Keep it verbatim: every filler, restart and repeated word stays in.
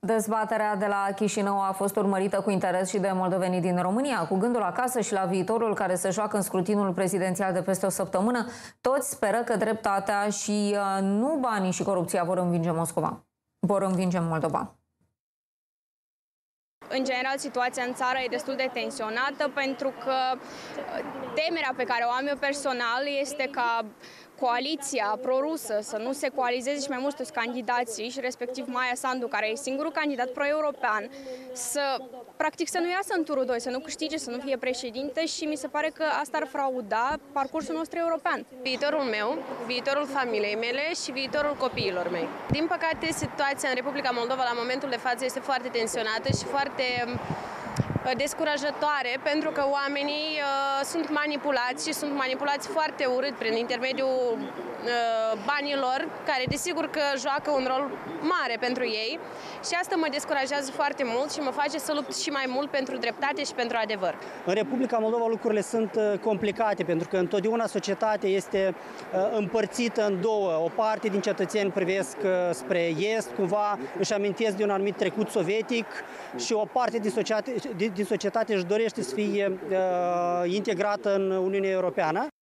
Dezbaterea de la Chișinău a fost urmărită cu interes și de moldovenii din România, cu gândul acasă și la viitorul care se joacă în scrutinul prezidențial de peste o săptămână. Toți speră că dreptatea și nu banii și corupția vor învinge Moscova, vor învinge Moldova. În general, situația în țară e destul de tensionată pentru că temerea pe care o am eu personal este ca coaliția pro-rusă să nu se coalizeze și mai mulți candidații, și respectiv Maia Sandu, care e singurul candidat pro-european, să practic să nu iasă în turul doi, să nu câștige, să nu fie președinte, și mi se pare că asta ar frauda parcursul nostru european. Viitorul meu, viitorul familiei mele și viitorul copiilor mei. Din păcate, situația în Republica Moldova la momentul de față este foarte tensionată și foarte descurajatoare, pentru că oamenii uh, sunt manipulați și sunt manipulați foarte urât prin intermediul uh, banilor, care desigur că joacă un rol mare pentru ei, și asta mă descurajează foarte mult și mă face să lupt și mai mult pentru dreptate și pentru adevăr. În Republica Moldova lucrurile sunt complicate, pentru că întotdeauna societatea este împărțită în două. O parte din cetățeni privesc spre est, cumva își amintesc de un anumit trecut sovietic, și o parte din societate, din societate își dorește să fie integrată în Uniunea Europeană.